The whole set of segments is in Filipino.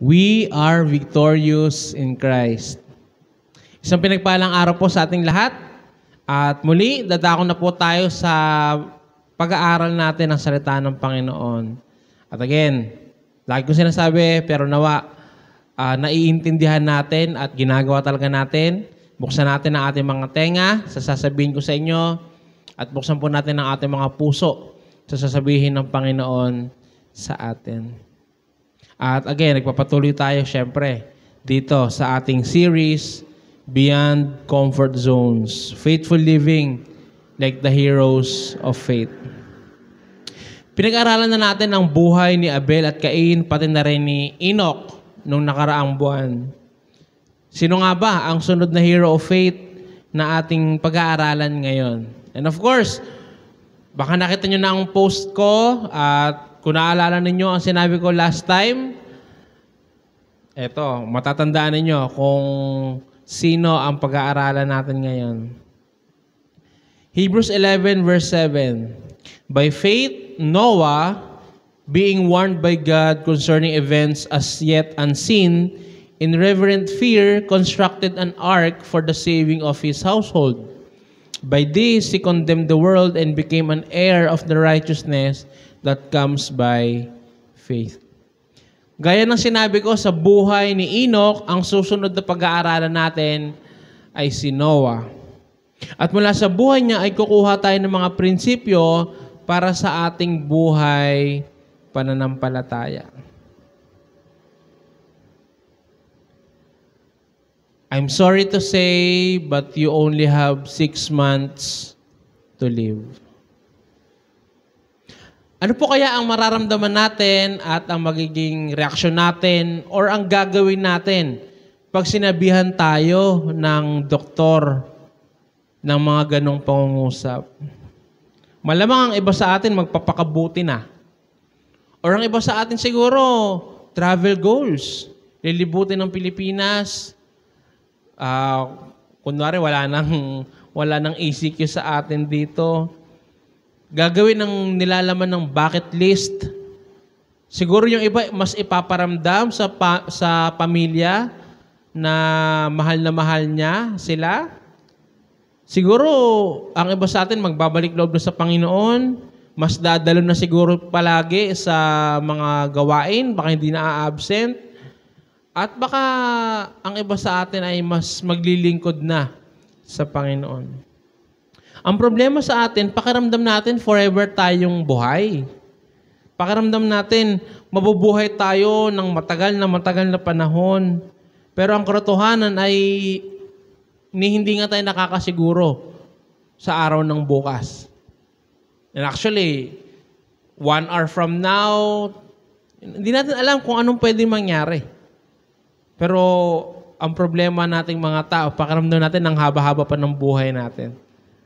We are victorious in Christ. Isang pinagpalang araw po sa ating lahat. At muli, dadako na po tayo sa pag-aaral natin ng salita ng Panginoon. At again, lagi ko sinasabi, pero nawa, naiintindihan natin at ginagawa talaga natin. Buksan natin ang ating mga tenga sa sasabihin ko sa inyo at buksan po natin ang ating mga puso sa sasabihin ng Panginoon sa atin. At again, nagpapatuloy tayo syempre dito sa ating series, Beyond Comfort Zones, Faithful Living like the Heroes of Faith. Pinag-aralan na natin ang buhay ni Abel at Cain, pati na rin ni Enoch nung nakaraang buwan. Sino nga ba ang sunod na hero of faith na ating pag-aaralan ngayon? And of course, baka nakita nyo na ang post ko at kung naalala ninyo ang sinabi ko last time, eto, matatandaan ninyo kung sino ang pag-aaralan natin ngayon. Hebrews 11 verse 7. By faith, Noah, being warned by God concerning events as yet unseen, in reverent fear, constructed an ark for the saving of his household. By this, he condemned the world and became an heir of the righteousness that comes by faith. Gaya ng sinabi ko sa buhay ni Enoch, ang susunod na pag-aaralan natin ay si Noah. At mula sa buhay niya ay kukuha tayo ng mga prinsipyo para sa ating buhay pananampalataya. I'm sorry to say, but you only have 6 months to live. Ano po kaya ang mararamdaman natin at ang magiging reaksyon natin or ang gagawin natin pag sinabihan tayo ng doktor ng mga ganong pangungusap? Malamang ang iba sa atin magpapakabuti na. Or ang iba sa atin siguro, travel goals. Lilibutin ng Pilipinas. Kunwari, wala nang ECQ sa atin dito. Gagawin ng nilalaman ng bucket list. Siguro yung iba mas ipaparamdam sa pamilya na mahal niya sila. Siguro ang iba sa atin magbabalik loob na sa Panginoon. Mas dadalo na siguro palagi sa mga gawain. Baka hindi na absent. At baka ang iba sa atin ay mas maglilingkod na sa Panginoon. Ang problema sa atin, pakiramdam natin forever tayong buhay. Pakiramdam natin, mabubuhay tayo ng matagal na panahon. Pero ang katotohanan ay hindi nga tayo nakakasiguro sa araw ng bukas. And actually, 1 hour from now, hindi natin alam kung anong pwedeng mangyari. Pero ang problema nating mga tao, pakiramdam natin ang haba-haba pa ng buhay natin.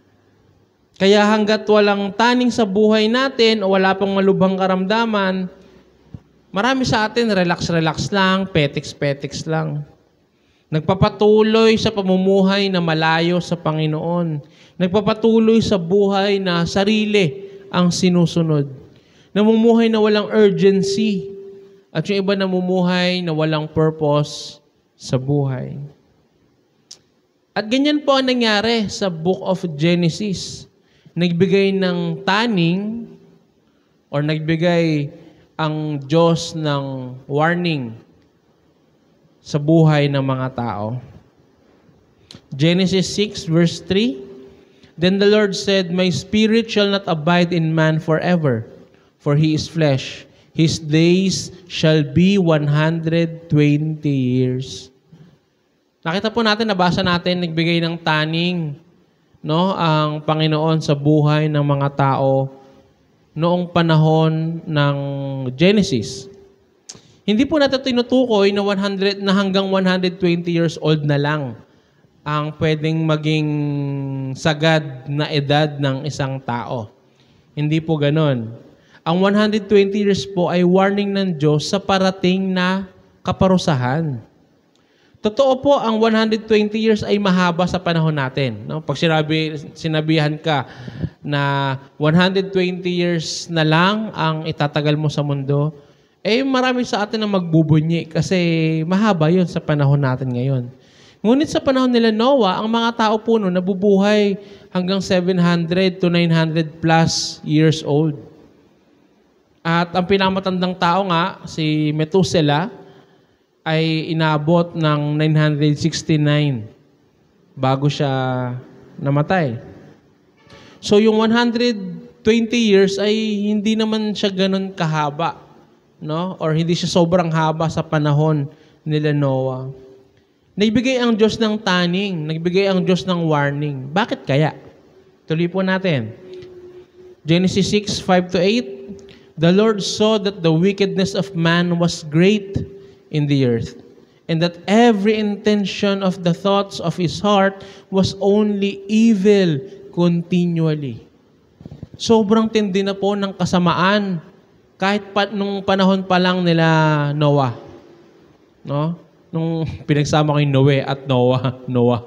Kaya hanggat walang taning sa buhay natin o wala pang malubhang karamdaman, marami sa atin relax-relax lang, petiks-petiks lang. Nagpapatuloy sa pamumuhay na malayo sa Panginoon. Nagpapatuloy sa buhay na sarili ang sinusunod. Namumuhay na walang urgency. At yung iba namumuhay na walang purpose sa buhay. At ganyan po ang nangyari sa Book of Genesis. Nagbigay ng taning or nagbigay ang Diyos ng warning sa buhay ng mga tao. Genesis 6 verse 3, Then the Lord said, My spirit shall not abide in man forever, for he is flesh. His days shall be 120 years. Nakita po natin, nabasa natin, nagbigay ng taning ang Panginoon sa buhay ng mga tao noong panahon ng Genesis. Hindi po natin tinutukoy na hanggang 120 years old na lang ang pwedeng maging sagad na edad ng isang tao. Hindi po ganon. Ang 120 years po ay warning ng Diyos sa parating na kaparusahan. Totoo po, ang 120 years ay mahaba sa panahon natin. No? Pag sinabihan ka na 120 years na lang ang itatagal mo sa mundo, marami sa atin na magbubunyi kasi mahaba yun sa panahon natin ngayon. Ngunit sa panahon nila Noah, ang mga tao po noon nabubuhay hanggang 700 to 900 plus years old. At ang pinakamatandang tao nga, si Methuselah, ay inabot ng 969 bago siya namatay. So yung 120 years ay hindi naman siya ganun kahaba, no? Or hindi siya sobrang haba sa panahon nila Noah. Nagbigay ang Diyos ng taning, nagbigay ang Diyos ng warning. Bakit kaya? Tuloy po natin. Genesis 6, 5-8. The Lord saw that the wickedness of man was great in the earth, and that every intention of the thoughts of his heart was only evil continually. Sobrang tindi na po ng kasamaan kahit nung panahon pa lang nila Noah. No? Nung pinagsama ko yung Noe at Noah.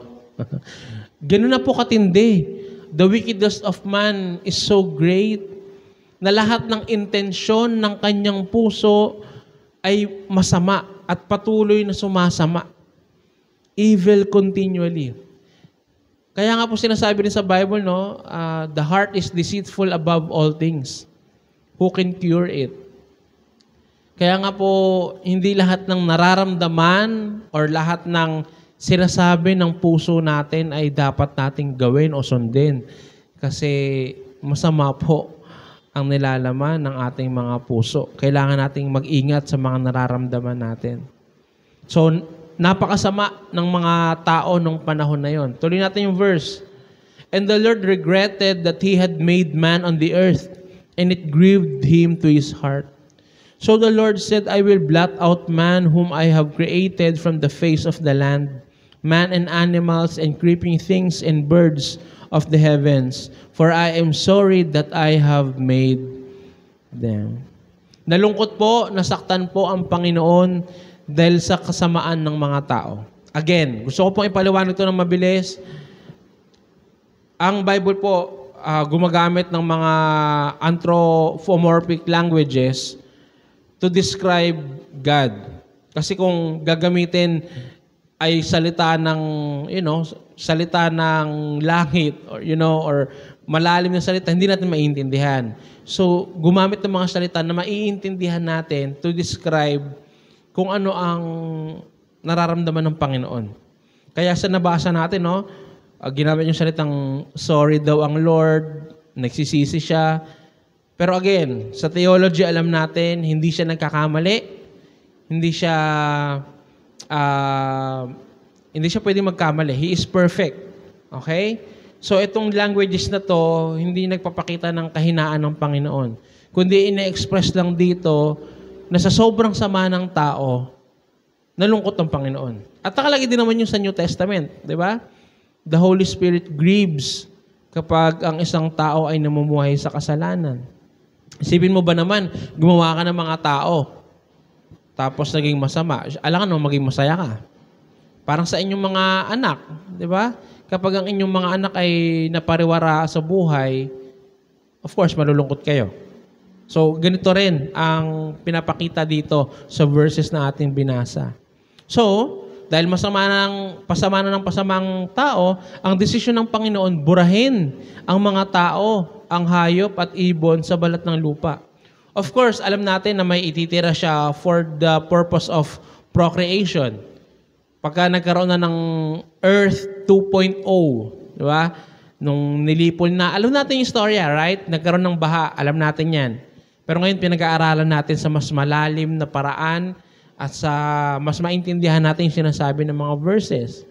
Ganun na po katindi. The wickedness of man is so great na lahat ng intensyon ng kanyang puso ay masama at patuloy na sumasama. Evil continually. Kaya nga po sinasabi rin sa Bible, no, the heart is deceitful above all things. Who can cure it? Kaya nga po, hindi lahat ng nararamdaman or lahat ng sinasabi ng puso natin ay dapat nating gawin o sundin. Kasi masama po ang nilalaman ng ating mga puso. Kailangan nating mag-ingat sa mga nararamdaman natin. So, napakasama ng mga tao nung panahon na yon. Tuloy natin yung verse. And the Lord regretted that He had made man on the earth, and it grieved Him to His heart. So the Lord said, I will blot out man whom I have created from the face of the land, man and animals and creeping things and birds of the heavens, for I am sorry that I have made them. Nalungkot po, nasaktan po ang Panginoon dahil sa kasamaan ng mga tao. Again, gusto ko pong ipaliwanag ito ng mabilis. Ang Bible po, gumagamit ng mga anthropomorphic languages to describe God. Kasi kung gagamitin ay salita ng, salita ng langit or malalim na salita, hindi natin maiintindihan. So, gumamit ng mga salita na maiintindihan natin to describe kung ano ang nararamdaman ng Panginoon. Kaya sa nabasa natin, ginamit yung salitang sorry daw ang Lord, nagsisisi siya. Pero again, sa theology alam natin, hindi siya nagkakamali, hindi siya pwedeng magkamali. He is perfect. Okay? So itong languages na to, hindi nagpapakita ng kahinaan ng Panginoon. Kundi ina-express lang dito na sa sobrang sama ng tao, nalungkot ng Panginoon. At nakalagay din naman yung sa New Testament. Di ba? The Holy Spirit grieves kapag ang isang tao ay namumuhay sa kasalanan. Isipin mo ba naman, gumawa ka ng mga tao, tapos naging masama. Alangan mo, maging masaya ka. Parang sa inyong mga anak, di ba? Kapag ang inyong mga anak ay napariwara sa buhay, of course, malulungkot kayo. So, ganito rin ang pinapakita dito sa verses na ating binasa. So, dahil pasama na ng pasamang tao, ang desisyon ng Panginoon, burahin ang mga tao, ang hayop at ibon sa balat ng lupa. Of course, alam natin na may ititira siya for the purpose of procreation. Pagka nagkaroon na ng Earth 2.0, di ba? Nung nilipol na, alam natin yung storya, right? Nagkaroon ng baha, alam natin yan. Pero ngayon, pinag-aaralan natin sa mas malalim na paraan at sa mas maintindihan natin yung sinasabi ng mga verses.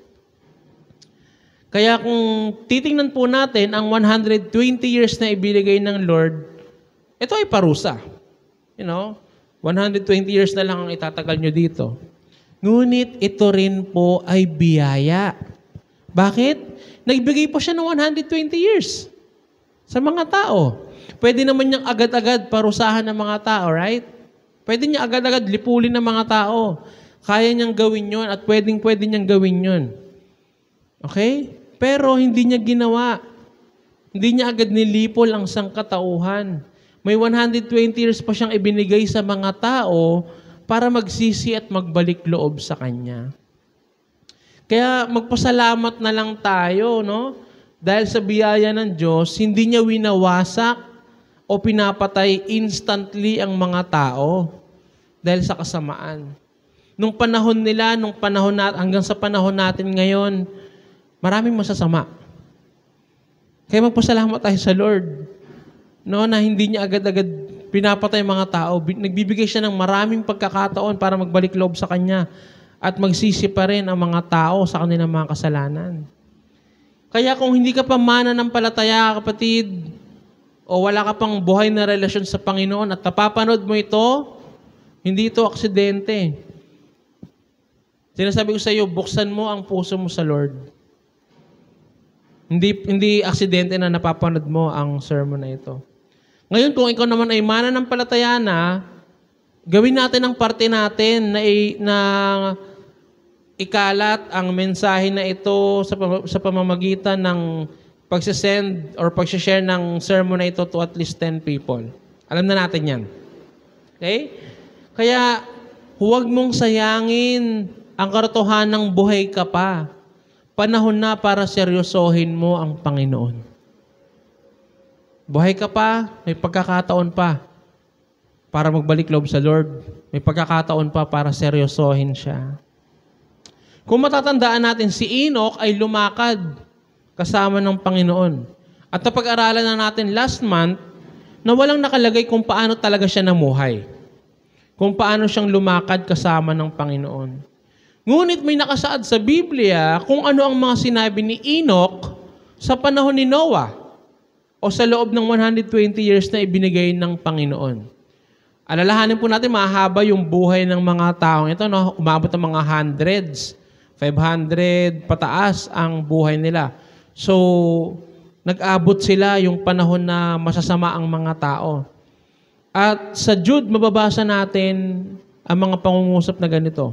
Kaya kung titingnan po natin ang 120 years na ibinigay ng Lord, ito ay parusa. 120 years na lang ang itatagal nyo dito. Ngunit ito rin po ay biyaya. Bakit? Nagbigay po siya ng 120 years sa mga tao. Pwede naman niyang agad-agad parusahan ng mga tao, right? Pwede niya agad-agad lipulin ng mga tao. Kaya niyang gawin yon at pwede niyang gawin yon. Okay? Pero hindi niya ginawa. Hindi niya agad nilipol ang sangkatauhan. May 120 years pa siyang ibinigay sa mga tao para magsisi at magbalik loob sa Kanya. Kaya magpasalamat na lang tayo, no? Dahil sa biyaya ng Diyos, hindi niya winawasak o pinapatay instantly ang mga tao dahil sa kasamaan. Nung panahon nila, hanggang sa panahon natin ngayon, maraming masasama. Kaya magpasalamat tayo sa Lord, no, na hindi niya agad-agad pinapatay mga tao. Nagbibigay siya ng maraming pagkakataon para magbalik loob sa Kanya at magsisi pa rin ang mga tao sa kanilang mga kasalanan. Kaya kung hindi ka pa mananampalataya, kapatid, o wala ka pang buhay na relasyon sa Panginoon at napapanood mo ito, hindi ito aksidente. Sinasabi ko sa iyo, buksan mo ang puso mo sa Lord. Hindi aksidente na napapanood mo ang sermon na ito. Ngayon, kung ikaw naman ay mananampalataya na, gawin natin ang parte natin na ikalat ang mensahe na ito sa pamamagitan ng pagsisend or pagsishare ng sermon na ito to at least 10 people. Alam na natin yan. Okay? Kaya, huwag mong sayangin ang katotohanan ng buhay ka pa. Panahon na para seryosohin mo ang Panginoon. Buhay ka pa, may pagkakataon pa para magbalik loob sa Lord. May pagkakataon pa para seryosohin siya. Kung matatandaan natin, si Enoch ay lumakad kasama ng Panginoon. At napag-aralan na natin last month na walang nakalagay kung paano talaga siya namuhay. Kung paano siyang lumakad kasama ng Panginoon. Ngunit may nakasaad sa Biblia kung ano ang mga sinabi ni Enoch sa panahon ni Noah o sa loob ng 120 years na ibinigay ng Panginoon. Alalahanin po natin, mahaba yung buhay ng mga taong ito, no? Umabot ng mga hundreds, 500 pataas ang buhay nila. So, nag-abot sila yung panahon na masasama ang mga tao. At sa Jude, mababasa natin ang mga pangungusap na ganito.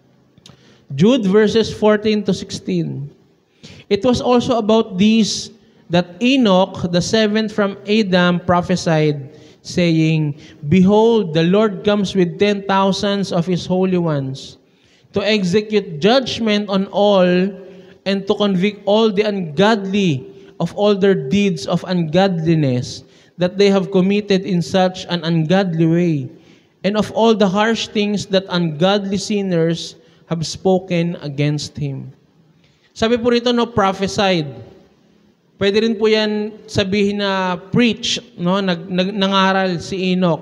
Jude verses 14 to 16. It was also about these that Enoch, the seventh from Adam, prophesied, saying, Behold, the Lord comes with 10,000 of His holy ones, to execute judgment on all, and to convict all the ungodly of all their deeds of ungodliness that they have committed in such an ungodly way, and of all the harsh things that ungodly sinners have spoken against Him. Sabi po rito, no, prophesied. Pwede rin po yan sabihin na preach, no, nangaral si Enoch.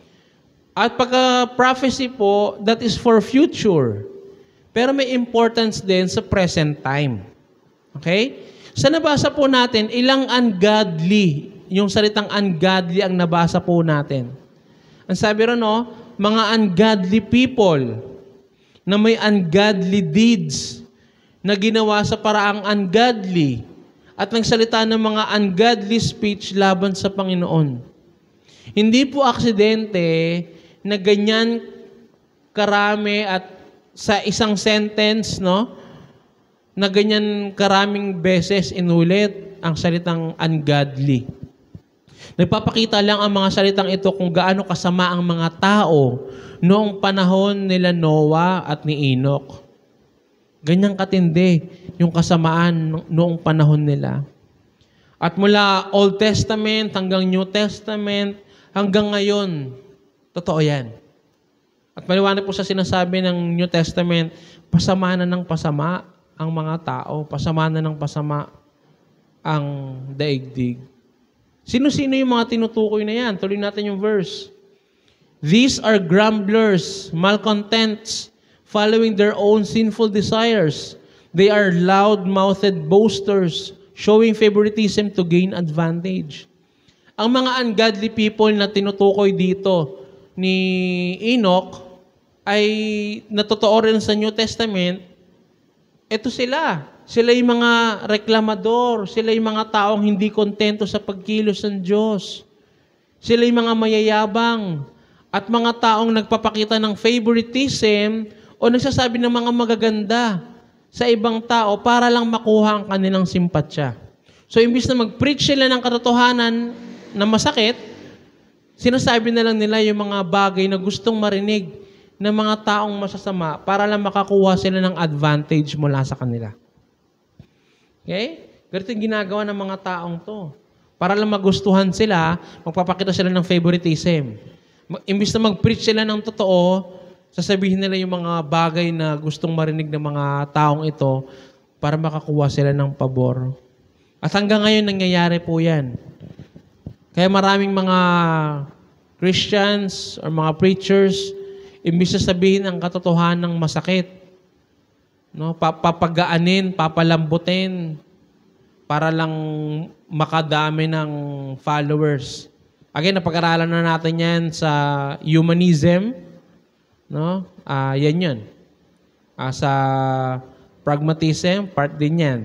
At pagka prophecy po, that is for future. Pero may importance din sa present time. Okay? Sa nabasa po natin, ilang ungodly, yung salitang ungodly ang nabasa po natin. Ang sabi rin, no, mga ungodly people na may ungodly deeds na ginawa sa paraang ungodly at nagsalita ng mga ungodly speech laban sa Panginoon. Hindi po aksidente na ganyan karami at sa isang sentence, no, na ganyan karaming beses inulit ang salitang ungodly. Nagpapakita lang ang mga salitang ito kung gaano kasama ang mga tao noong panahon nila Noah at ni Enoch. Ganyang katindi yung kasamaan noong panahon nila. At mula Old Testament hanggang New Testament, hanggang ngayon, totoo yan. At maliwanag po sa sinasabi ng New Testament, pasama na ng pasama ang mga tao, pasama na ng pasama ang daigdig. Sino-sino yung mga tinutukoy na yan? Tuloy natin yung verse. These are grumblers, malcontents, following their own sinful desires. They are loud-mouthed boasters, showing favoritism to gain advantage. Ang mga ungodly people na tinutukoy dito ni Enoch ay natotoo rin sa New Testament. Ito sila. Sila yung mga reklamador. Sila yung mga taong hindi kontento sa pagkilos ng Diyos. Sila yung mga mayayabang at mga taong nagpapakita ng favoritism o nagsasabi ng mga magaganda sa ibang tao para lang makuha ang kanilang simpatsya. So, imbis na mag-preach sila ng katotohanan na masakit, Sinasabi na lang nila yung mga bagay na gustong marinig ng mga taong masasama para lang makakuha sila ng advantage mula sa kanila. Okay? Ganito yung ginagawa ng mga taong to. Para lang magustuhan sila, magpapakita sila ng favoritism. Imbis na mag-preach sila ng totoo, sasabihin nila yung mga bagay na gustong marinig ng mga taong ito para makakuha sila ng pabor. At hanggang ngayon nangyayari po yan. Kaya maraming mga Christians or mga preachers, imbis na sabihin ang katotohanan ng masakit, no, papagaanin, papalambutin, para lang makadami ng followers. Again, napag-aralan na natin yan sa humanism. No? Yan yun. Sa pragmatism, part din yan.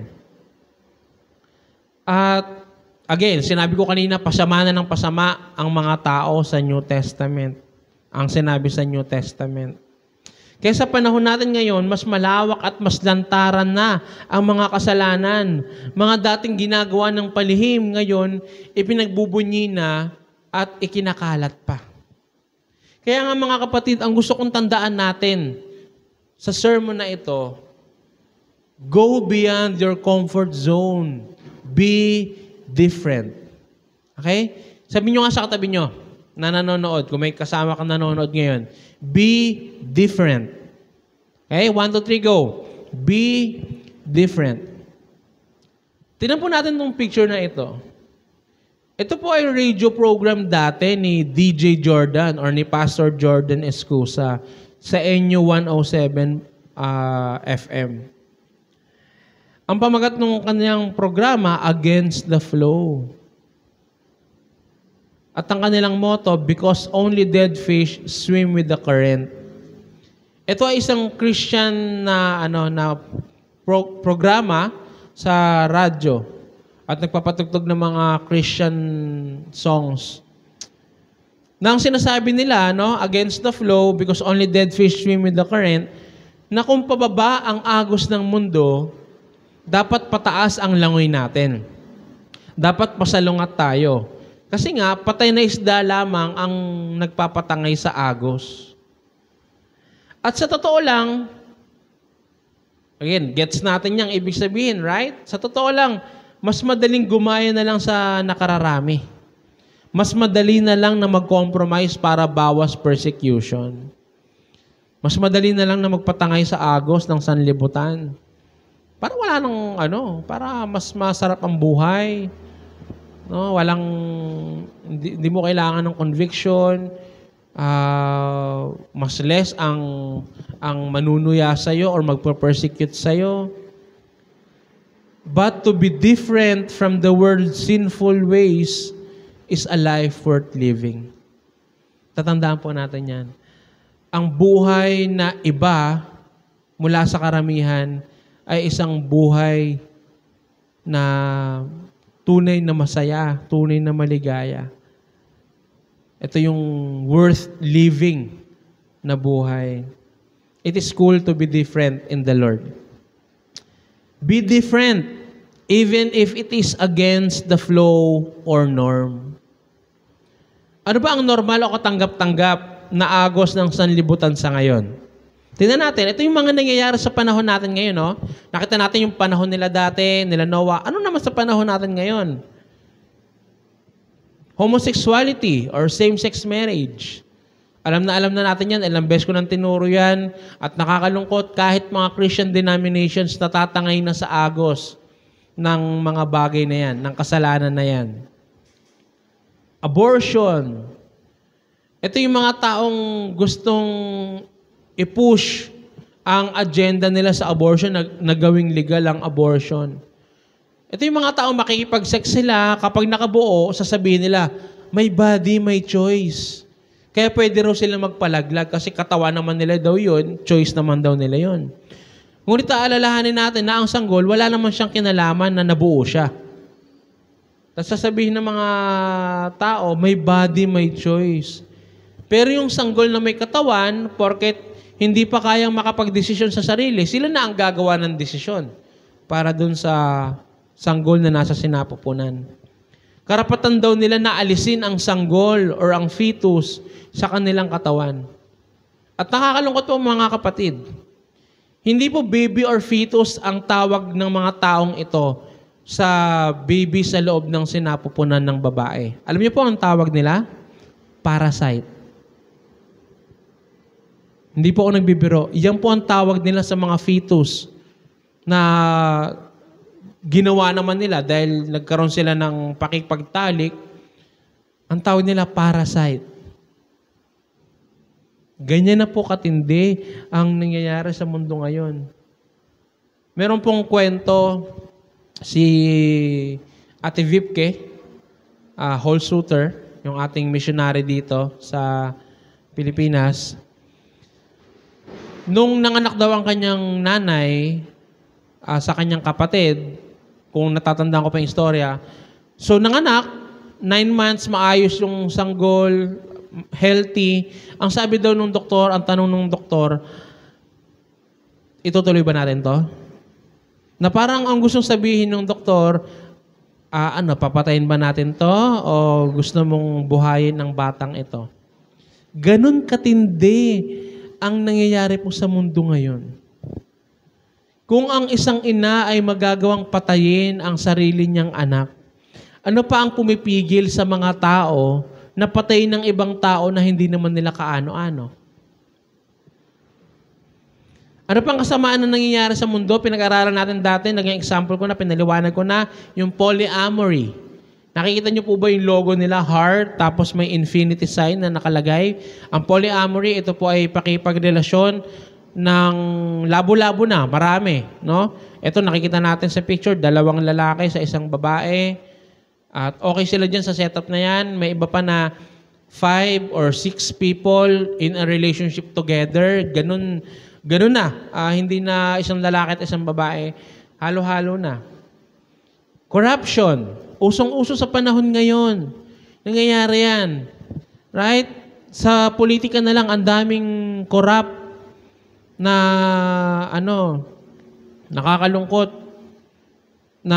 At again, sinabi ko kanina, pasama na ng pasama ang mga tao sa New Testament. Ang sinabi sa New Testament. Kaya sa panahon natin ngayon, mas malawak at mas lantaran na ang mga kasalanan. Mga dating ginagawa ng palihim, ngayon, ipinagbubunyi na at ikinakalat pa. Kaya nga mga kapatid, ang gusto kong tandaan natin sa sermon na ito, go beyond your comfort zone. Be different. Okay? Sabi nyo nga sa katabi nyo, na nanonood, kung may kasama kang nanonood ngayon, be different. Okay? 1, 2, 3, go. Be different. Tingnan po natin itong picture na ito. Ito po ay radio program dati ni DJ Jordan or ni Pastor Jordan Escusa sa NU 107 FM. Ang pamagat ng kanyang programa, Against the Flow. At ang kanilang motto, because only dead fish swim with the current. Ito ay isang Christian na programa sa radyo at nagpapatugtog ng mga Christian songs. Nang sinasabi nila, against the flow, because only dead fish swim with the current, na kung pababa ang agos ng mundo, dapat pataas ang langoy natin. Dapat pasalungat tayo. Kasi nga, patay na isda lamang ang nagpapatangay sa agos. At sa totoo lang, again, gets natin yung ibig sabihin, right? Sa totoo lang, mas madaling gumaya na lang sa nakararami. Mas madali na lang na mag-compromise para bawas persecution. Mas madali na lang na magpatangay sa agos ng sanlibutan. Para wala nang para mas masarap ang buhay. No, hindi mo kailangan ng conviction. Mas less ang manunuya sa iyo or magpo-persecute sa iyo. But to be different from the world's sinful ways is a life worth living. Tatandaan po natin yan. Ang buhay na iba mula sa karamihan ay isang buhay na tunay na masaya, tunay na maligaya. Ito yung worth living na buhay. It is cool to be different in the Lord. Be different, even if it is against the flow or norm. Ano ba ang normal o katanggap-tanggap na agos ng sanlibutan sa ngayon? Tingnan natin, ito yung mga nangyayari sa panahon natin ngayon. No? Nakita natin yung panahon nila dati, nila Noah. Ano naman sa panahon natin ngayon? Homosexuality or same-sex marriage. Alam na natin yan. Ilang beses ko nang tinuro yan. At nakakalungkot kahit mga Christian denominations natatangay na sa agos ng mga bagay na yan, ng kasalanan na yan. Abortion. Ito yung mga taong gustong i-push ang agenda nila sa abortion na gawing legal ang abortion. Ito yung mga taong makikipag-sex sila, kapag nakabuo, sasabihin nila, may body, may choice. Kaya pwede raw sila magpalaglag kasi katawan naman nila daw yun, choice naman daw nila yun. Ngunit aalalahanin natin na ang sanggol, wala naman siyang kinalaman na nabuo siya. Tapos sasabihin ng mga tao, may body, may choice. Pero yung sanggol na may katawan, porket hindi pa kayang makapag-desisyon sa sarili, sila na ang gagawa ng desisyon para dun sa sanggol na nasa sinapupunan. Karapatan daw nila na alisin ang sanggol or ang fetus sa kanilang katawan. At nakakalungkot po mga kapatid, hindi po baby or fetus ang tawag ng mga taong ito sa baby sa loob ng sinapupunan ng babae. Alam niyo po ang tawag nila? Parasite. Hindi po ako nagbibiro. Yan po ang tawag nila sa mga fetus na ginawa naman nila dahil nagkaroon sila ng pakikipagtalik. Ang tawag nila parasite. Ganyan na po katindi ang nangyayari sa mundo ngayon. Meron pong kwento si Ate Vipke, Holsuter, yung ating missionary dito sa Pilipinas. Nung nanganak daw ang kanyang nanay sa kanyang kapatid, kung natatandaan ko pa yung istorya, so nanganak, 9 months, maayos yung sanggol, healthy. Ang sabi daw nung doktor, ang tanong nung doktor, itutuloy ba natin to? Na parang ang gustong sabihin ng doktor, papatayin ba natin to? O gusto mong buhayin ang batang ito? Ganun katindi ang nangyayari po sa mundo ngayon. Kung ang isang ina ay magagawang patayin ang sarili niyang anak, ano pa ang pumipigil sa mga tao na patayin ng ibang tao na hindi naman nila kaano-ano? Ano pang kasamaan na nangyayari sa mundo? Pinag-aralan natin dati, naging example ko na, pinaliwanag ko na, yung polyamory. Nakikita niyo po ba yung logo nila, heart, tapos may infinity sign na nakalagay? Ang polyamory, ito po ay pakipagrelasyon ng labo-labo na, marami. No? Ito nakikita natin sa picture, 2 lalaki sa isang babae. At okay sila dyan sa setup na yan. May iba pa na 5 or 6 people in a relationship together. Ganun na. Hindi na isang lalaki at isang babae. Halo-halo na. Corruption. Usong-uso sa panahon ngayon. Nangyayari yan. Right? Sa politika na lang, ang daming corrupt na nakakalungkot na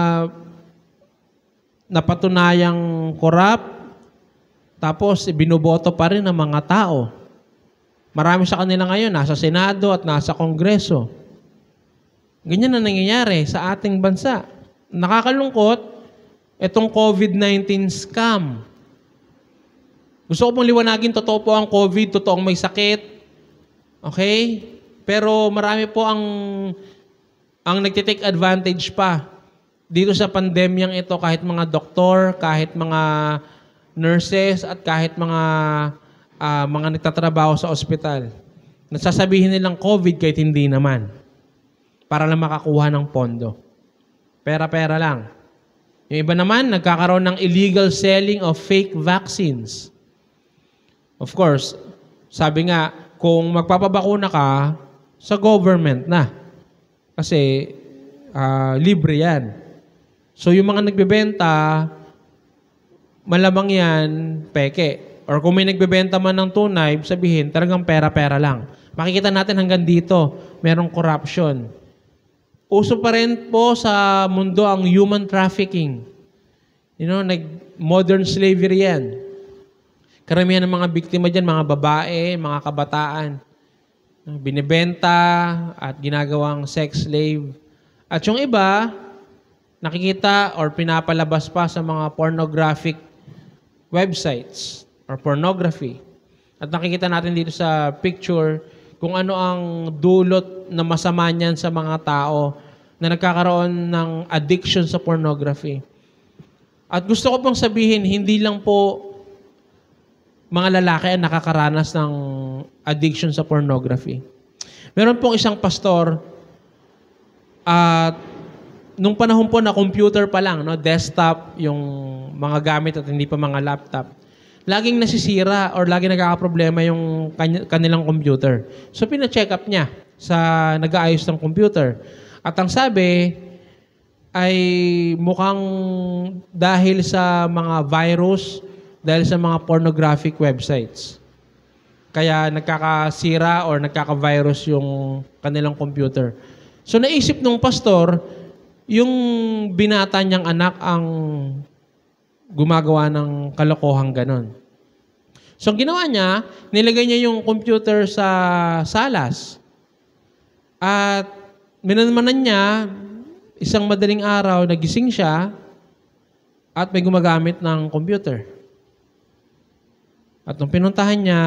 napatunayang corrupt, tapos binuboto pa rin ng mga tao. Marami sa kanila ngayon, nasa Senado at nasa Kongreso. Ganyan na nangyayari sa ating bansa. Nakakalungkot, itong COVID-19 scam. Gusto ko pong liwanagin, totoo po ang COVID, totoong may sakit. Okay? Pero marami po ang nagtitake advantage pa dito sa pandemyang ito, kahit mga doktor, kahit mga nurses, at kahit mga nagtatrabaho sa ospital. Nasasabihin nilang COVID kahit hindi naman. Para lang makakuha ng pondo. Pera-pera lang. Yung iba naman, nagkakaroon ng illegal selling of fake vaccines. Of course, sabi nga, kung magpapabakuna ka, sa government na. Kasi, libre yan. So, yung mga nagbebenta, malamang yan, peke. Or kung may nagbebenta man ng tunay, sabihin, talagang pera-pera lang. Makikita natin hanggang dito, merong corruption. Uso pa rin po sa mundo ang human trafficking. Modern slavery yan. Karamihan ng mga biktima dyan, mga babae, mga kabataan. Binibenta at ginagawang sex slave. At yung iba, nakikita or pinapalabas pa sa mga pornographic websites or pornography. At nakikita natin dito sa picture kung ano ang dulot na masama niyan sa mga tao na nagkakaroon ng addiction sa pornography. At gusto ko pong sabihin, hindi lang po mga lalaki ang nakakaranas ng addiction sa pornography. Meron pong isang pastor at nung panahon po na computer pa lang, desktop, yung mga gamit at hindi pa mga laptop, laging nasisira or laging nagkakaproblema yung kanilang computer. So, pina-check up niya sa nag-aayos ng computer. At ang sabi ay mukhang dahil sa mga virus, dahil sa mga pornographic websites. Kaya nagkakasira or nagkaka-virus yung kanilang computer. So, naisip nung pastor, yung binata niyang anak ang gumagawa ng kalokohang ganon. So, ang ginawa niya, nilagay niya yung computer sa salas. At minanmanan niya, isang madaling araw, nagising siya at may gumagamit ng computer. At nung pinuntahan niya,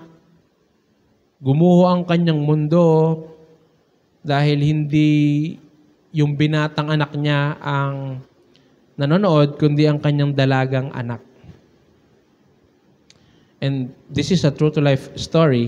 gumuho ang kanyang mundo dahil hindi yung binatang anak niya ang nanonood, kundi ang kanyang dalagang anak. And this is a true-to-life story.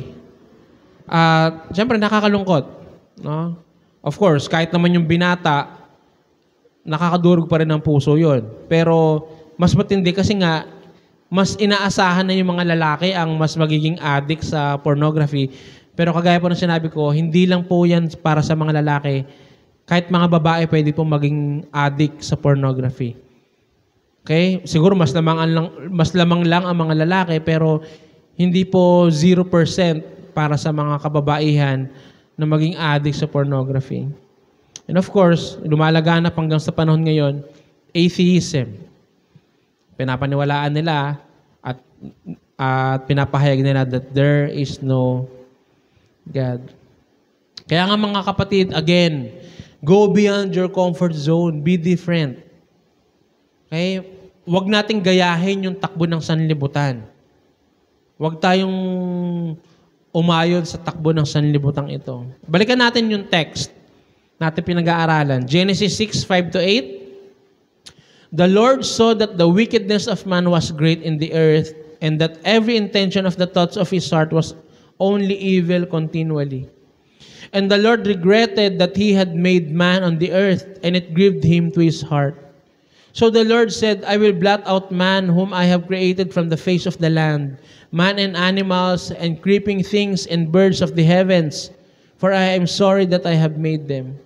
At siyempre, nakakalungkot. No? Of course, kahit naman yung binata, nakakadurog pa rin ang puso yon. Pero mas matindi kasi nga, mas inaasahan na yung mga lalaki ang mas magiging addict sa pornography. Pero kagaya po ng sinabi ko, hindi lang po yan para sa mga lalaki. Kahit mga babae pwede po maging addict sa pornography. Okay? Siguro mas lamang lang ang mga lalaki, pero hindi po 0% para sa mga kababaihan na maging addict sa pornography. And of course, lumalaganap hanggang sa panahon ngayon, atheism. Pinapaniwalaan nila at pinapahayag nila that there is no God. Kaya nga mga kapatid, again, go beyond your comfort zone. Be different. Okay? Huwag nating gayahin yung takbo ng sanlibutan. Huwag tayong umayon sa takbo ng sanlibutan ito. Balikan natin yung text natin pinag-aaralan. Genesis 6:5-8. The Lord saw that the wickedness of man was great in the earth, and that every intention of the thoughts of his heart was only evil continually. And the Lord regretted that he had made man on the earth, and it grieved him to his heart. So the Lord said, I will blot out man whom I have created from the face of the land, man and animals and creeping things and birds of the heavens, for I am sorry that I have made them.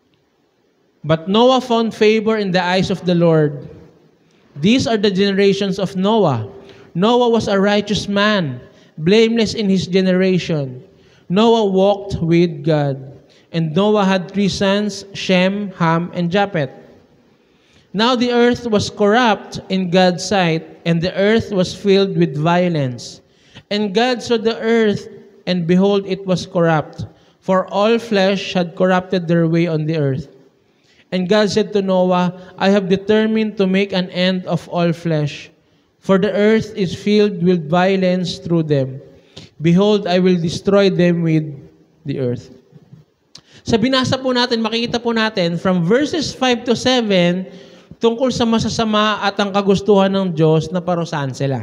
But Noah found favor in the eyes of the Lord. These are the generations of Noah. Noah was a righteous man, blameless in his generation. Noah walked with God. And Noah had 3 sons, Shem, Ham, and Japheth. Now the earth was corrupt in God's sight, and the earth was filled with violence. And God saw the earth, and behold, it was corrupt, for all flesh had corrupted their way on the earth. And God said to Noah, I have determined to make an end of all flesh, for the earth is filled with violence through them. Behold, I will destroy them with the earth. Sa binasa po natin, makikita po natin, from verses 5-7, tungkol sa masasama at ang kagustuhan ng Diyos na parusahan sila.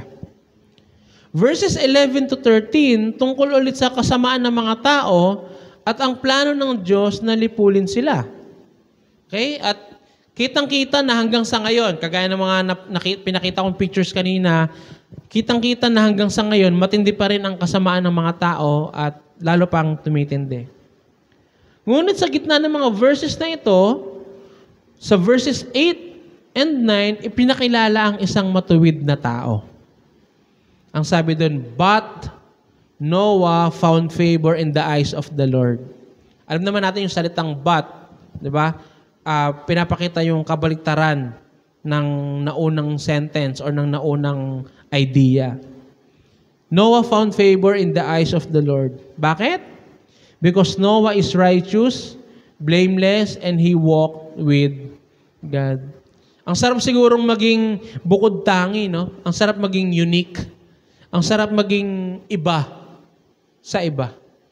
Verses 11-13, tungkol ulit sa kasamaan ng mga tao at ang plano ng Diyos na lipulin sila. Okay? At kitang-kita na hanggang sa ngayon, kagaya ng mga pinakita kong pictures kanina, kitang-kita na hanggang sa ngayon, matindi pa rin ang kasamaan ng mga tao at lalo pang tumitindi. Ngunit sa gitna ng mga verses na ito, sa verses 8 and 9, ipinakilala ang isang matuwid na tao. Ang sabi doon, but Noah found favor in the eyes of the Lord. Alam naman natin yung salitang but, di ba? Pinapakita yung kabaliktaran ng naunang sentence or ng naunang idea. Noah found favor in the eyes of the Lord. Bakit? Because Noah is righteous, blameless, and he walked with God. Ang sarap sigurong maging bukod tangi, no? Ang sarap maging unique. Ang sarap maging iba sa iba.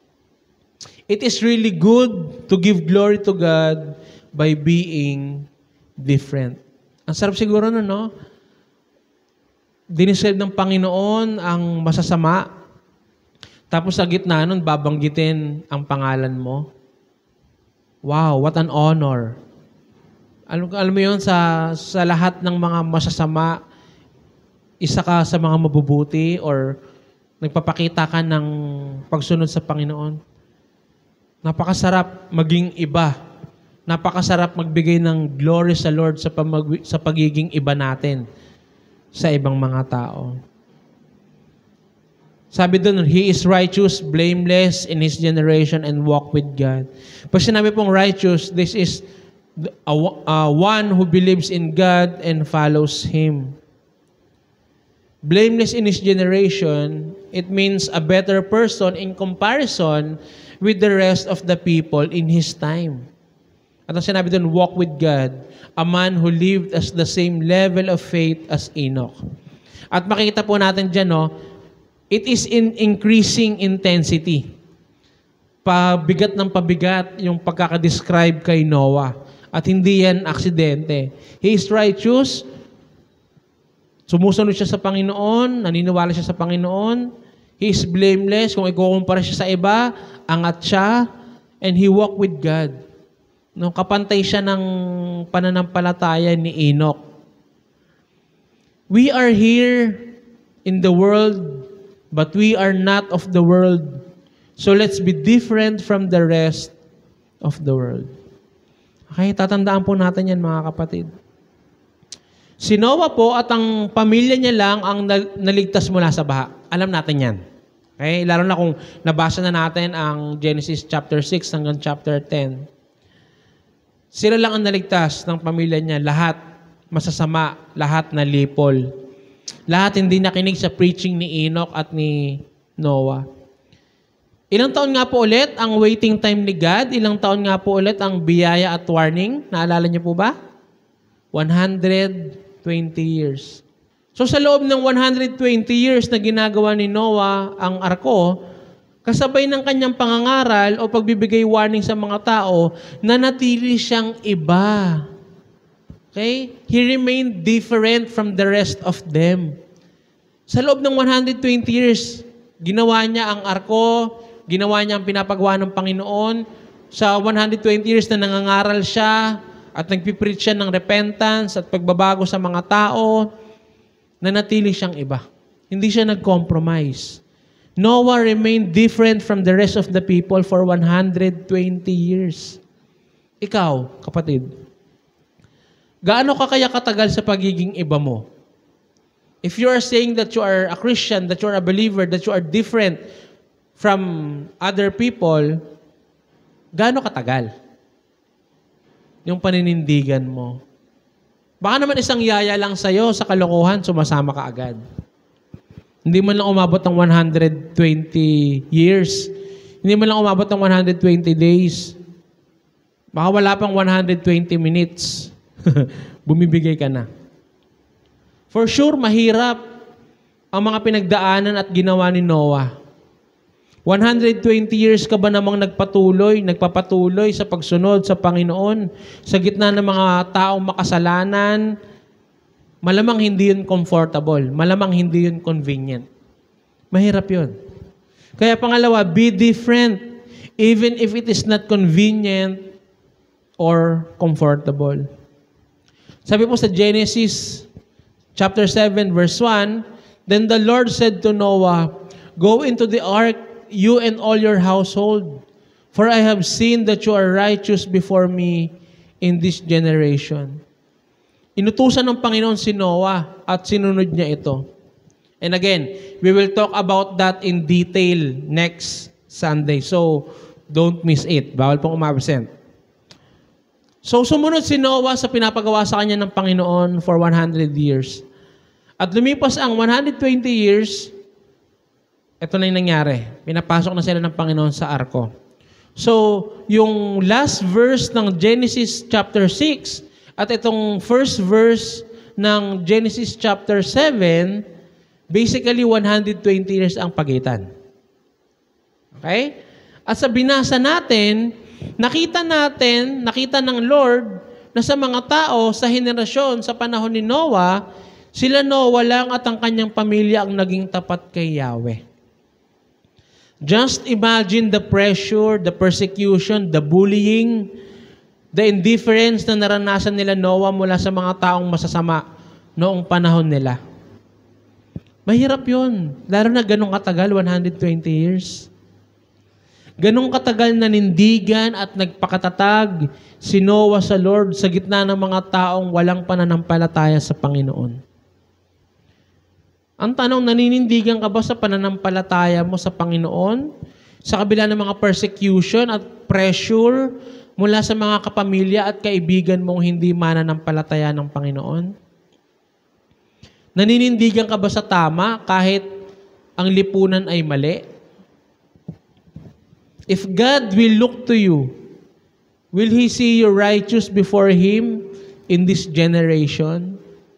It is really good to give glory to God by being different. Ang sarap siguro nun, no? Diniserve ng Panginoon ang masasama. Tapos sa gitna nun, babanggitin ang pangalan mo. Wow, what an honor. Alam mo yun, sa lahat ng mga masasama, isa ka sa mga mabubuti or nagpapakita ka ng pagsunod sa Panginoon. Napakasarap maging iba. Napakasarap magbigay ng glory sa Lord sa pagiging iba natin sa ibang mga tao. Sabi doon, He is righteous, blameless in His generation and walk with God. Pag sinabi pong righteous, this is one who believes in God and follows Him. blameless in his generation, it means a better person in comparison with the rest of the people in his time. At ang sinabi doon, walk with God, a man who lived as the same level of faith as Enoch. At makikita po natin dyan, it is in increasing intensity. Pabigat ng pabigat yung pagkakadescribe kay Noah. At hindi yan aksidente. He is righteous. Sumusunod siya sa Panginoon. Naniniwala siya sa Panginoon. He is blameless. Kung ikukumpara siya sa iba, angat siya. And he walked with God. Kapantay siya ng pananampalataya ni Enoch. We are here in the world, but we are not of the world. So let's be different from the rest of the world. Okay, tatandaan po natin yan mga kapatid. Si Noah po at ang pamilya niya lang ang naligtas mula sa baha. Alam natin yan. Okay? Lalo na kung nabasa na natin ang Genesis chapter 6 hanggang chapter 10. Sila lang ang naligtas ng pamilya niya. Lahat masasama, lahat nalipol. Lahat hindi nakinig sa preaching ni Enoch at ni Noah. Ilang taon nga po ulit ang waiting time ni God? Ilang taon nga po ulit ang biyaya at warning? Naalala niyo po ba? 120 years. So sa loob ng 120 years na ginagawa ni Noah ang arko, kasabay ng kanyang pangangaral o pagbibigay warning sa mga tao, nanatili siyang iba. Okay? He remained different from the rest of them. Sa loob ng 120 years, ginawa niya ang arko, ginawa niya ang pinapagawa ng Panginoon. Sa 120 years na nangangaral siya at nagpipreach siya ng repentance at pagbabago sa mga tao, nanatili siyang iba. Hindi siya nag-compromise. Noah remained different from the rest of the people for 120 years. Ikaw, kapatid, gaano ka kaya katagal sa pagiging iba mo? If you are saying that you are a Christian, that you are a believer, that you are different from other people, gaano katagal yung paninindigan mo? Baka naman isang yaya lang sa'yo sa kalokohan, sumasama ka agad. Hindi man lang umabot ng 120 years. Hindi man lang umabot ng 120 days. Baka wala pang 120 minutes. Bumibigay ka na. For sure, mahirap ang mga pinagdaanan at ginawa ni Noah. 120 years ka ba namang nagpapatuloy sa pagsunod sa Panginoon, sa gitna ng mga taong makasalanan? Malamang hindi yun comfortable. Malamang hindi yun convenient. Mahirap yun. Kaya pangalawa, be different even if it is not convenient or comfortable. Sabi po sa Genesis chapter 7 verse 1, "Then the Lord said to Noah, Go into the ark, you and all your household, for I have seen that you are righteous before me in this generation." Inutusan ng Panginoon si Noah at sinunod niya ito. And again, we will talk about that in detail next Sunday. So, don't miss it. Bawal pong umabsent. So, sumunod si Noah sa pinapagawa sa kanya ng Panginoon for 100 years. At lumipas ang 120 years, ito na yung nangyari. Pinapasok na sila ng Panginoon sa arko. So, yung last verse ng Genesis chapter 6 at itong first verse ng Genesis chapter 7, basically 120 years ang pagitan. Okay? At sa binasa natin, nakita ng Lord na sa mga tao sa henerasyon sa panahon ni Noah, sila Noah lang at ang kanyang pamilya ang naging tapat kay Yahweh. Just imagine the pressure, the persecution, the bullying, the indifference na naranasan nila Noah mula sa mga taong masasama noong panahon nila. Mahirap yun. Lalo na ganong katagal, 120 years. Ganong katagal nanindigan at nagpakatatag si Noah sa Lord sa gitna ng mga taong walang pananampalataya sa Panginoon. Ang tanong, naninindigan ka ba sa pananampalataya mo sa Panginoon? Sa kabila ng mga persecution at pressure mula sa mga kapamilya at kaibigan mong hindi mananampalataya ng Panginoon? Naninindigan ka ba sa tama kahit ang lipunan ay mali? If God will look to you, will He see you righteous before Him in this generation?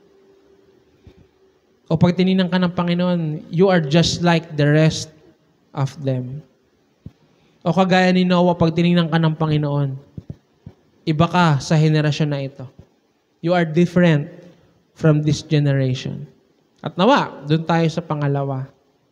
O pag tinignan ka ng Panginoon, you are just like the rest of them. O kagaya ni Noah, pag tinignan ka ng Panginoon, iba ka sa henerasyon na ito. You are different from this generation. At nawa, doon tayo sa pangalawa.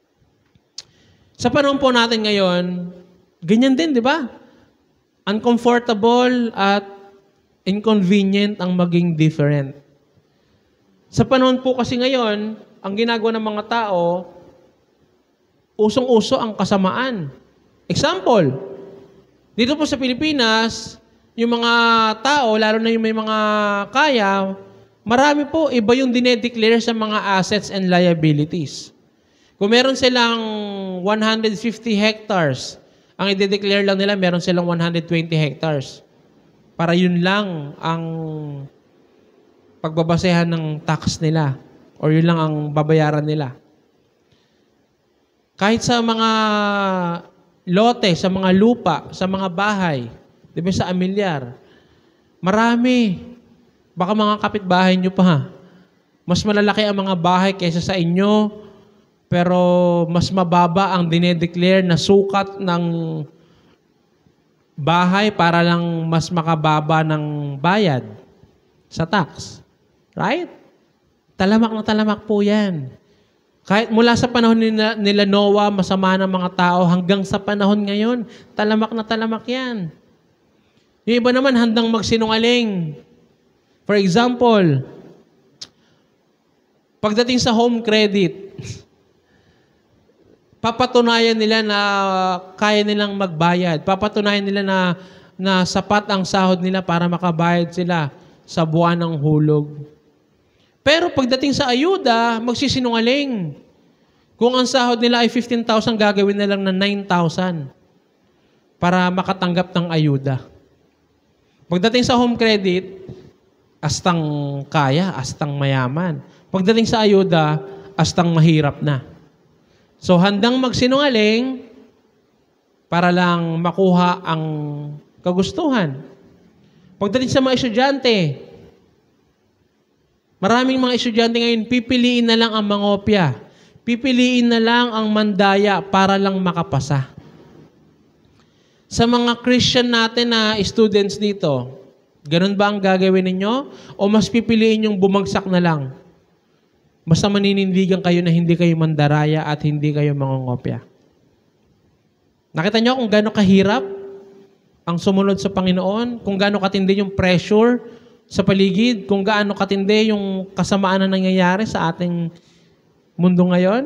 Sa panahon po natin ngayon, ganyan din, di ba? Uncomfortable at inconvenient ang maging different. Sa panahon po kasi ngayon, ang ginagawa ng mga tao, usong-uso ang kasamaan. Example, dito po sa Pilipinas, yung mga tao, lalo na yung may mga kaya, marami po, iba yung dinedeclare sa mga assets and liabilities. Kung meron silang 150 hectares, ang i-declare lang nila, meron silang 120 hectares. Para yun lang ang pagbabasehan ng tax nila or yun lang ang babayaran nila. Kahit sa mga lote, sa mga lupa, sa mga bahay, di ba sa amilyar, marami. Baka mga kapitbahay nyo pa. Mas malalaki ang mga bahay kaysa sa inyo, pero mas mababa ang dinedeclare na sukat ng bahay para lang mas makababa ng bayad sa tax. Right? Talamak na talamak po yan. Kahit mula sa panahon nila Noah, masama ng mga tao, hanggang sa panahon ngayon, talamak na talamak yan. Yung iba naman, handang magsinungaling. For example, pagdating sa home credit, papatunayan nila na kaya nilang magbayad. Papatunayan nila na sapat ang sahod nila para makabayad sila sa buwan ng hulog. Pero pagdating sa ayuda, magsisinungaling. Kung ang sahod nila ay 15,000, gagawin na lang na 9,000 para makatanggap ng ayuda. Pagdating sa home credit, astang kaya, astang mayaman. Pagdating sa ayuda, astang mahirap na. So, handang magsinungaling para lang makuha ang kagustuhan. Pagdating sa mga estudyante, maraming mga estudyante ngayon, pipiliin na lang ang mangopya. Pipiliin na lang ang mandaya para lang makapasa. Sa mga Christian natin na students dito, ganun ba ang gagawin ninyo? O mas pipiliin yung bumagsak na lang? Basta maninindigan kayo na hindi kayo mandaraya at hindi kayo mangongopya. Nakita nyo kung gaano kahirap ang sumunod sa Panginoon? Kung gaano katindi yung pressure sa paligid, kung gaano katindi yung kasamaan na nangyayari sa ating mundo ngayon.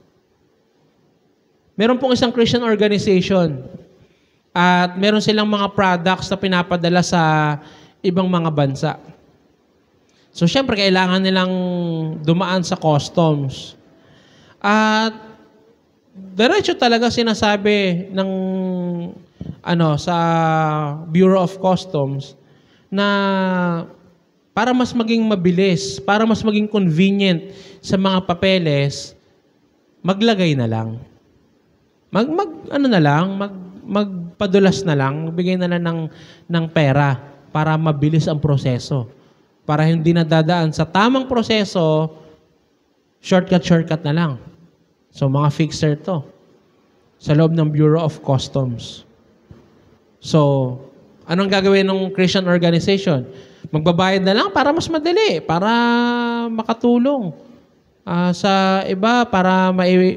Meron pong isang Christian organization at meron silang mga products na pinapadala sa ibang mga bansa. So, syempre, kailangan nilang dumaan sa customs. At diretso talaga sinasabi ng sa Bureau of Customs na para mas maging mabilis, para mas maging convenient sa mga papeles, maglagay na lang. Magpadulas na lang, magbigay na lang ng pera para mabilis ang proseso. Para hindi na dadaan sa tamang proseso, shortcut na lang. So, mga fixer to sa loob ng Bureau of Customs. So, anong gagawin ng Christian organization? Magbabayad na lang para mas madali, para makatulong sa iba, para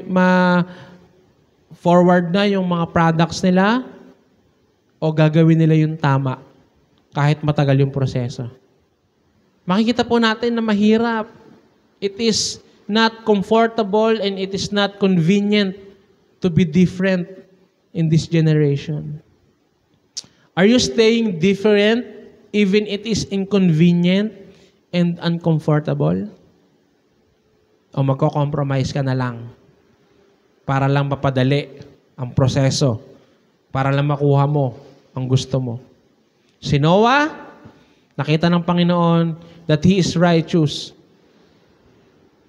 ma-forward na yung mga products nila o gagawin nila yung tama kahit matagal yung proseso. Makikita po natin na mahirap. It is not comfortable and it is not convenient to be different in this generation. Are you staying different even it is inconvenient and uncomfortable? O magko-compromise ka na lang para lang mapadali ang proseso, para lang makuha mo ang gusto mo? Si Noah, nakita ng Panginoon that he is righteous.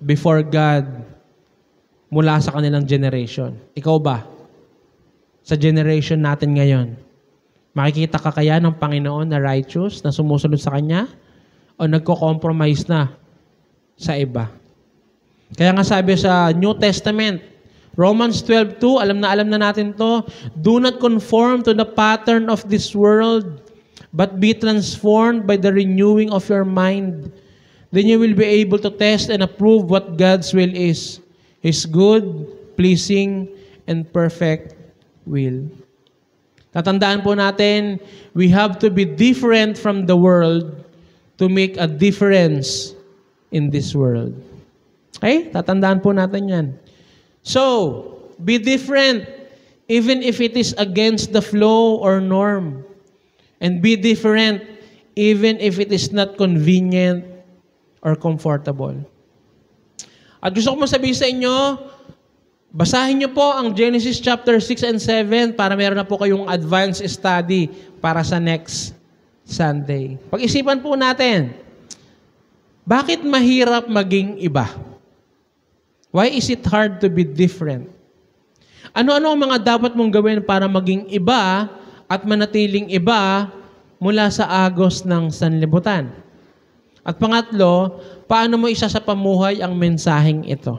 before God mula sa kanilang generation. Ikaw ba? Sa generation natin ngayon, makikita ka kaya ng Panginoon na righteous, na sumusunod sa Kanya? O nagko-compromise na sa iba? Kaya nga sabi sa New Testament, Romans 12:2, alam na natin to, do not conform to the pattern of this world, but be transformed by the renewing of your mind. Then you will be able to test and approve what God's will is, His good, pleasing, and perfect will. Tatandaan po natin, we have to be different from the world to make a difference in this world. Okay? Tatandaan po natin yan. So, be different even if it is against the flow or norm. And be different even if it is not convenient or comfortable. At gusto ko sabihin sa inyo, basahin niyo po ang Genesis chapter 6 and 7 para meron na po kayong advanced study para sa next Sunday. Pag-isipan po natin, bakit mahirap maging iba? Why is it hard to be different? Ano-ano ang mga dapat mong gawin para maging iba at manatiling iba mula sa agos ng sanlibutan? At pangatlo, paano mo isasapamuhay ang mensaheng ito?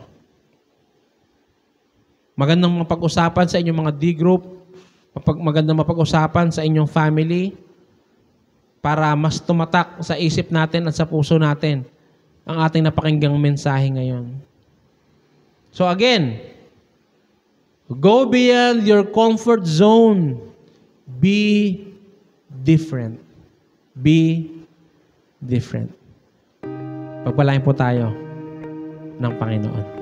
Magandang mapag-usapan sa inyong mga D-group, magandang mapag-usapan sa inyong family para mas tumatak sa isip natin at sa puso natin ang ating napakinggang mensahe ngayon. So again, go beyond your comfort zone. Be different. Be different. Pagpalain po tayo ng Panginoon.